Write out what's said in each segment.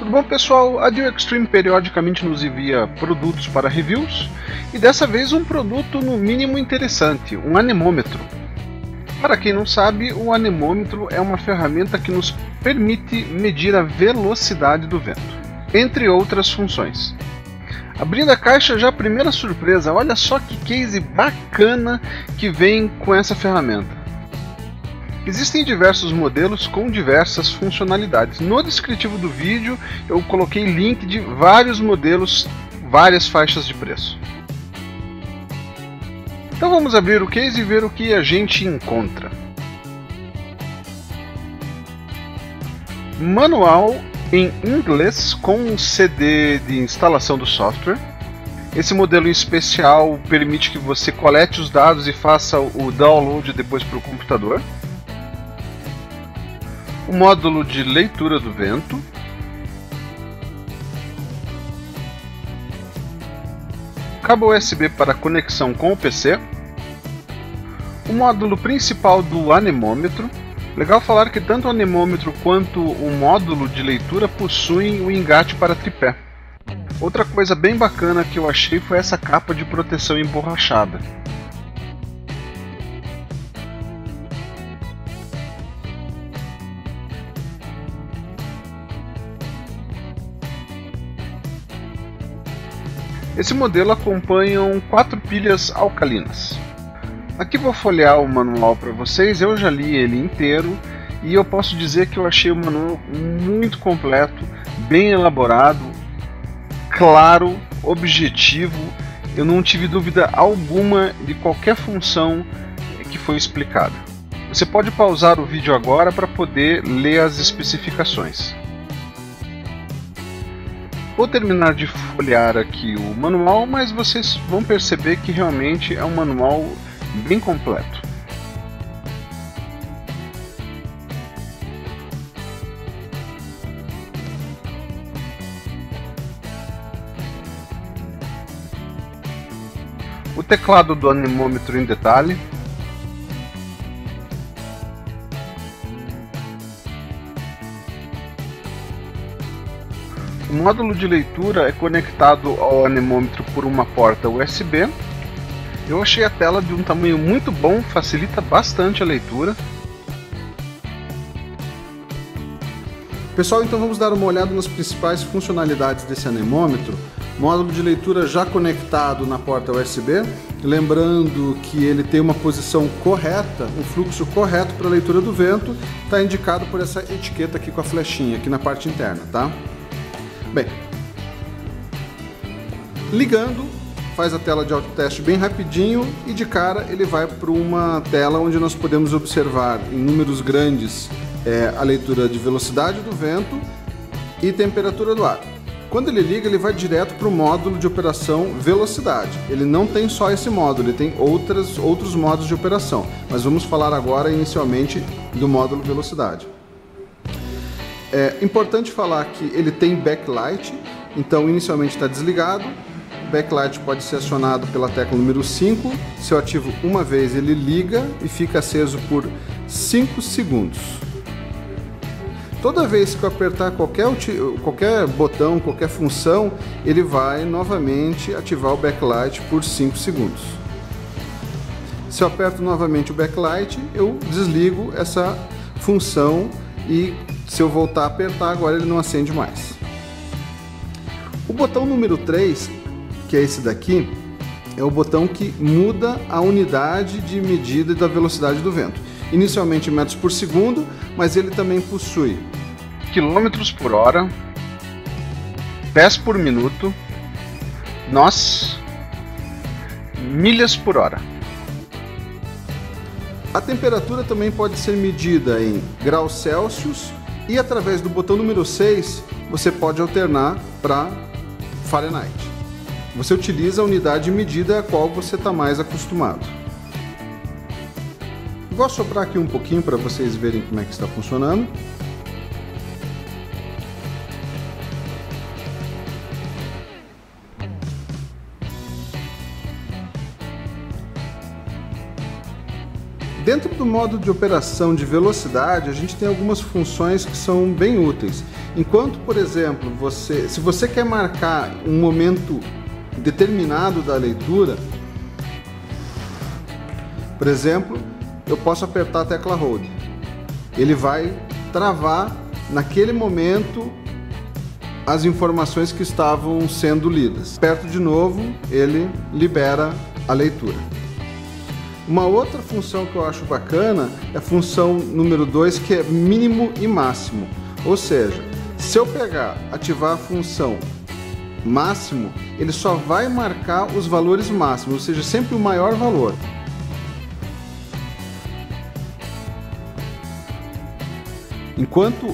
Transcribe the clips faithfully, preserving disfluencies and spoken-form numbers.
Tudo bom, pessoal? A Deal Extreme periodicamente nos envia produtos para reviews e dessa vez um produto no mínimo interessante, um anemômetro. Para quem não sabe, o anemômetro é uma ferramenta que nos permite medir a velocidade do vento, entre outras funções. Abrindo a caixa, já a primeira surpresa, olha só que case bacana que vem com essa ferramenta. Existem diversos modelos com diversas funcionalidades. No descritivo do vídeo eu coloquei link de vários modelos, várias faixas de preço. Então vamos abrir o case e ver o que a gente encontra. Manual em inglês com um C D de instalação do software. Esse modelo em especial permite que você colete os dados e faça o download depois para o computador. O módulo de leitura do vento. Cabo U S B para conexão com o P C. O módulo principal do anemômetro. Legal falar que tanto o anemômetro quanto o módulo de leitura possuem o engate para tripé. Outra coisa bem bacana que eu achei foi essa capa de proteção emborrachada. Esse modelo acompanha quatro pilhas alcalinas. Aqui vou folhear o manual para vocês, eu já li ele inteiro e eu posso dizer que eu achei o manual muito completo, bem elaborado, claro, objetivo. Eu não tive dúvida alguma de qualquer função que foi explicada. Você pode pausar o vídeo agora para poder ler as especificações. Vou terminar de folhear aqui o manual, mas vocês vão perceber que realmente é um manual bem completo. O teclado do anemômetro em detalhe. O módulo de leitura é conectado ao anemômetro por uma porta U S B. Eu achei a tela de um tamanho muito bom, facilita bastante a leitura. Pessoal, então vamos dar uma olhada nas principais funcionalidades desse anemômetro. Módulo de leitura já conectado na porta U S B, lembrando que ele tem uma posição correta, um fluxo correto para a leitura do vento, está indicado por essa etiqueta aqui com a flechinha aqui na parte interna, tá? Bem, ligando, faz a tela de autoteste bem rapidinho e de cara ele vai para uma tela onde nós podemos observar em números grandes é, a leitura de velocidade do vento e temperatura do ar. Quando ele liga, ele vai direto para o módulo de operação velocidade. Ele não tem só esse módulo, ele tem outras, outros modos de operação, mas vamos falar agora inicialmente do módulo velocidade. É importante falar que ele tem backlight, então inicialmente está desligado. O backlight pode ser acionado pela tecla número cinco. Se eu ativo uma vez, ele liga e fica aceso por cinco segundos. Toda vez que eu apertar qualquer, qualquer botão, qualquer função, ele vai novamente ativar o backlight por cinco segundos. Se eu aperto novamente o backlight, eu desligo essa função e se eu voltar a apertar, agora ele não acende mais. O botão número três, que é esse daqui, é o botão que muda a unidade de medida da velocidade do vento. Inicialmente em metros por segundo, mas ele também possui quilômetros por hora, pés por minuto, nós, milhas por hora. A temperatura também pode ser medida em graus Celsius e através do botão número seis você pode alternar para Fahrenheit. Você utiliza a unidade de medida a qual você está mais acostumado. Vou assoprar aqui um pouquinho para vocês verem como é que está funcionando. Dentro do modo de operação de velocidade, a gente tem algumas funções que são bem úteis. Enquanto, por exemplo, você, se você quer marcar um momento determinado da leitura, por exemplo, eu posso apertar a tecla Hold. Ele vai travar naquele momento as informações que estavam sendo lidas. Aperto de novo, ele libera a leitura. Uma outra função que eu acho bacana é a função número dois, que é mínimo e máximo. Ou seja, se eu pegar, ativar a função máximo, ele só vai marcar os valores máximos, ou seja, sempre o maior valor. Enquanto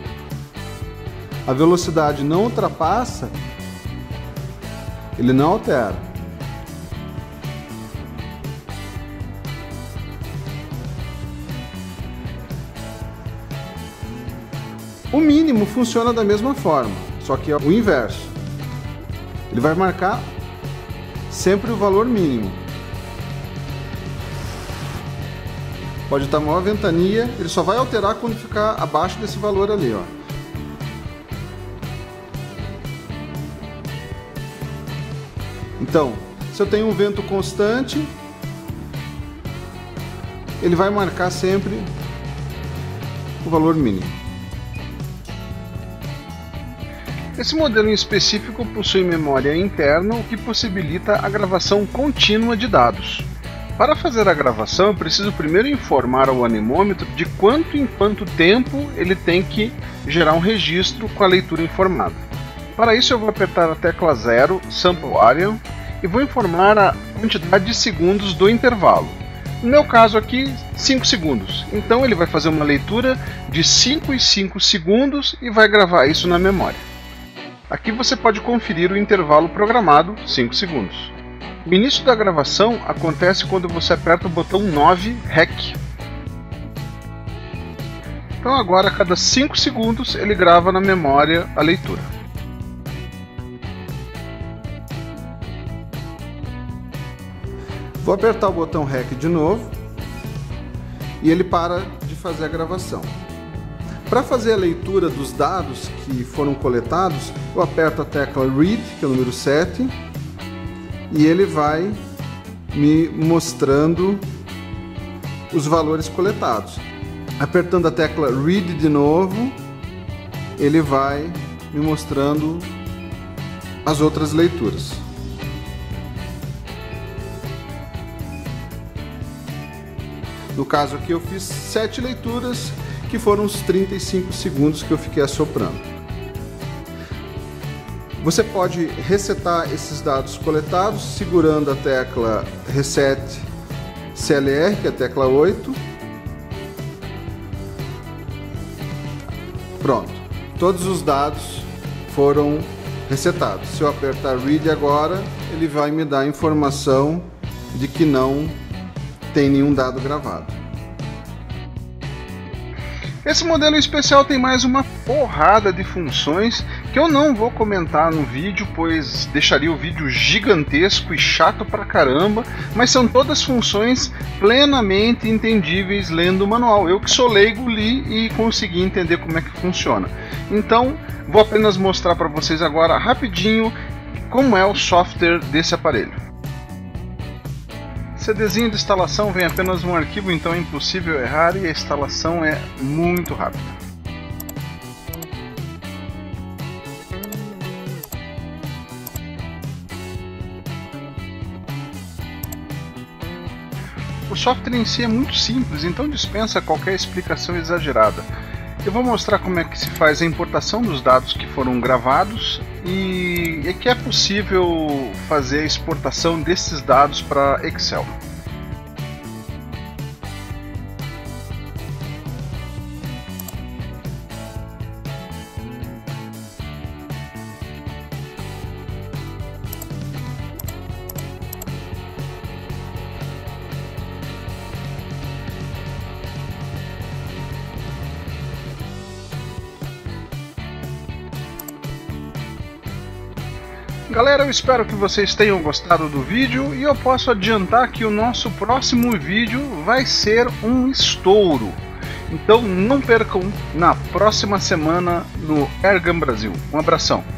a velocidade não ultrapassa, ele não altera. O mínimo funciona da mesma forma, só que é o inverso. Ele vai marcar sempre o valor mínimo. Pode estar maior ventania, ele só vai alterar quando ficar abaixo desse valor ali, ó. Então, se eu tenho um vento constante, ele vai marcar sempre o valor mínimo. Esse modelo em específico possui memória interna, o que possibilita a gravação contínua de dados. Para fazer a gravação, eu preciso primeiro informar ao anemômetro de quanto em quanto tempo ele tem que gerar um registro com a leitura informada. Para isso eu vou apertar a tecla zero, Sample Area, e vou informar a quantidade de segundos do intervalo. No meu caso aqui, cinco segundos. Então ele vai fazer uma leitura de cinco em cinco segundos e vai gravar isso na memória. Aqui você pode conferir o intervalo programado, cinco segundos. O início da gravação acontece quando você aperta o botão nove, REC. Então agora a cada cinco segundos ele grava na memória a leitura. Vou apertar o botão REC de novo e ele para de fazer a gravação. Para fazer a leitura dos dados que foram coletados, eu aperto a tecla Read, que é o número sete, e ele vai me mostrando os valores coletados. Apertando a tecla Read de novo, ele vai me mostrando as outras leituras. No caso aqui eu fiz sete leituras, que foram os trinta e cinco segundos que eu fiquei assoprando. Você pode resetar esses dados coletados segurando a tecla Reset C L R, que é a tecla oito. Pronto, todos os dados foram resetados. Se eu apertar Read agora, ele vai me dar a informação de que não tem nenhum dado gravado. Esse modelo especial tem mais uma porrada de funções que eu não vou comentar no vídeo, pois deixaria o vídeo gigantesco e chato pra caramba, mas são todas funções plenamente entendíveis lendo o manual. Eu que sou leigo li e consegui entender como é que funciona. Então, vou apenas mostrar para vocês agora rapidinho como é o software desse aparelho. CDzinho de instalação vem apenas um arquivo, então é impossível errar e a instalação é muito rápida. O software em si é muito simples, então dispensa qualquer explicação exagerada. Eu vou mostrar como é que se faz a importação dos dados que foram gravados e é que é possível fazer a exportação desses dados para Excel. Galera, eu espero que vocês tenham gostado do vídeo e eu posso adiantar que o nosso próximo vídeo vai ser um estouro. Então não percam na próxima semana no Airgun Brasil. Um abração.